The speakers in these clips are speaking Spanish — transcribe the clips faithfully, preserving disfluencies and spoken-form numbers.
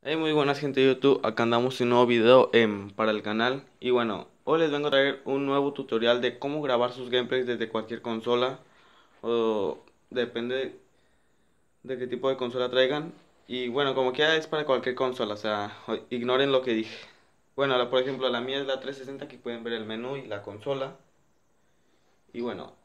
Hey, muy buenas gente de YouTube, acá andamos en un nuevo video em, para el canal. Y bueno, hoy les vengo a traer un nuevo tutorial de cómo grabar sus gameplays desde cualquier consola. O depende de qué tipo de consola traigan. Y bueno, como quiera es para cualquier consola, o sea, o- ignoren lo que dije. Bueno, la- por ejemplo la mía es la trescientos sesenta, aquí pueden ver el menú y la consola. Y bueno,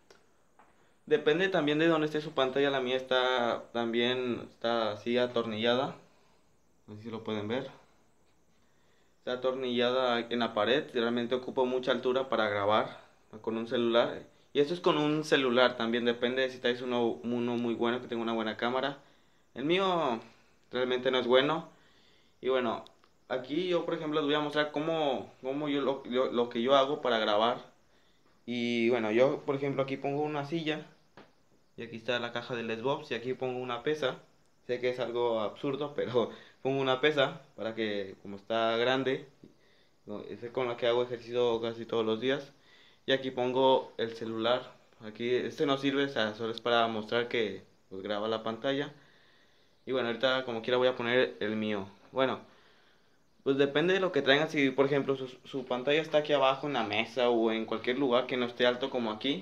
depende también de dónde esté su pantalla, la mía está también, está así atornillada. Así si lo pueden ver. Está atornillada en la pared, realmente ocupa mucha altura para grabar con un celular. Y esto es con un celular también, depende de si traes uno, uno muy bueno, que tenga una buena cámara. El mío realmente no es bueno. Y bueno, aquí yo por ejemplo les voy a mostrar cómo, cómo yo lo, yo- lo que yo hago para grabar. Y bueno, yo por ejemplo aquí pongo una silla. Y aquí está la caja del Xbox y aquí pongo una pesa. Sé que es algo absurdo, pero pongo una pesa para que como está grande, no, ese con la que hago ejercicio casi todos los días. Y aquí pongo el celular. Aquí este no sirve, o sea, solo es para mostrar que pues, graba la pantalla. Y bueno, ahorita como quiera voy a poner el mío. Bueno, pues depende de lo que traigan. Si por ejemplo su, su pantalla está aquí abajo en la mesa o en cualquier lugar que no esté alto como aquí,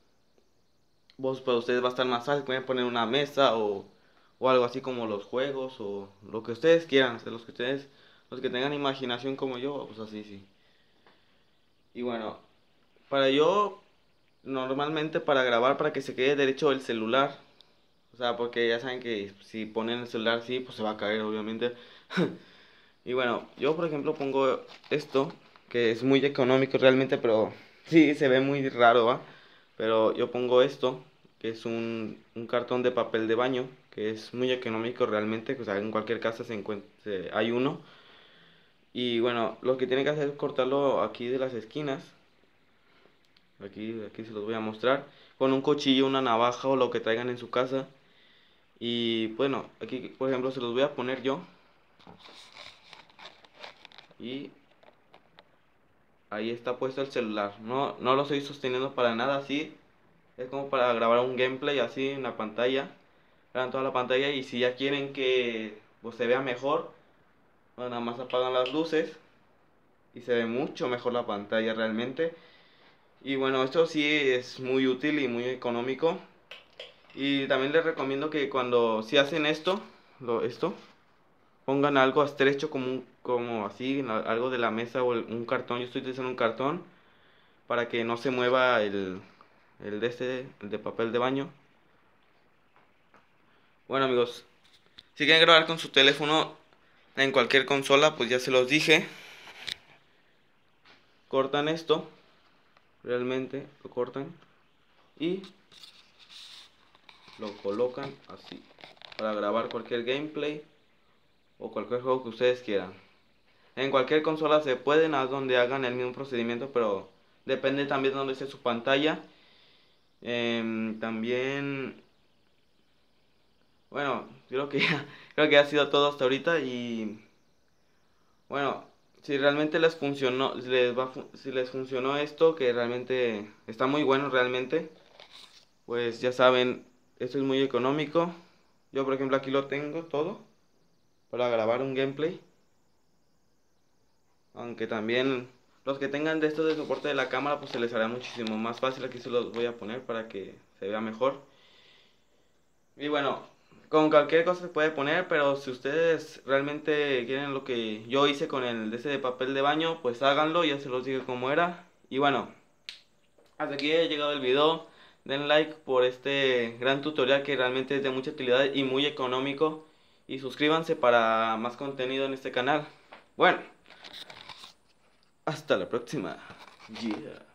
vos para ustedes va a estar más fácil. Pueden poner una mesa o, o algo así como los juegos o lo que ustedes quieran. O sea, los que ustedes, los que tengan imaginación como yo, pues así sí. Y bueno, para yo, normalmente para grabar, para que se quede derecho el celular. O sea, porque ya saben que si ponen el celular así, pues se va a caer, obviamente. Y bueno, yo por ejemplo pongo esto, que es muy económico realmente, pero sí, se ve muy raro, ¿va? Pero yo pongo esto, que es un, un cartón de papel de baño, que es muy económico realmente. O sea, en cualquier casa se encuentra, hay uno. Y bueno, lo que tienen que hacer es cortarlo aquí de las esquinas. Aquí, aquí se los voy a mostrar. Con un cuchillo, una navaja o lo que traigan en su casa. Y bueno, aquí por ejemplo se los voy a poner yo. Y ahí está puesto el celular. No, no lo estoy sosteniendo para nada así. Es como para grabar un gameplay así en la pantalla. Graban toda la pantalla y si ya quieren que pues, se vea mejor, bueno, nada más apagan las luces. Y se ve mucho mejor la pantalla realmente. Y bueno, esto sí es muy útil y muy económico. Y también les recomiendo que cuando si hacen esto, lo, esto, pongan algo estrecho como, un- como así, la- algo de la mesa o el- un cartón. Yo estoy utilizando un cartón para que no se mueva el, el de este, el de papel de baño. Bueno amigos, si quieren grabar con su teléfono en cualquier consola, pues ya se los dije. Cortan esto, realmente lo cortan y lo colocan así para grabar cualquier gameplay o cualquier juego que ustedes quieran. En cualquier consola se pueden, a donde hagan el mismo procedimiento, pero depende también de dónde esté su pantalla. Em, también, bueno, creo que ya, creo que ha sido todo hasta ahorita y bueno, si realmente les funcionó, si les va, a fu- si les funcionó esto, que realmente está muy bueno realmente, pues ya saben, esto es muy económico. Yo por ejemplo aquí lo tengo todo para grabar un gameplay. Aunque también los que tengan de estos de soporte de la cámara, pues se les hará muchísimo más fácil. Aquí se los voy a poner para que se vea mejor. Y bueno, con cualquier cosa se puede poner, pero si ustedes realmente quieren lo que yo hice con el de ese de papel de baño, pues háganlo, ya se los digo cómo era. Y bueno, hasta aquí he llegado el video. Den like por este gran tutorial que realmente es de mucha utilidad y muy económico. Y suscríbanse para más contenido en este canal. Bueno, hasta la próxima. Yeah.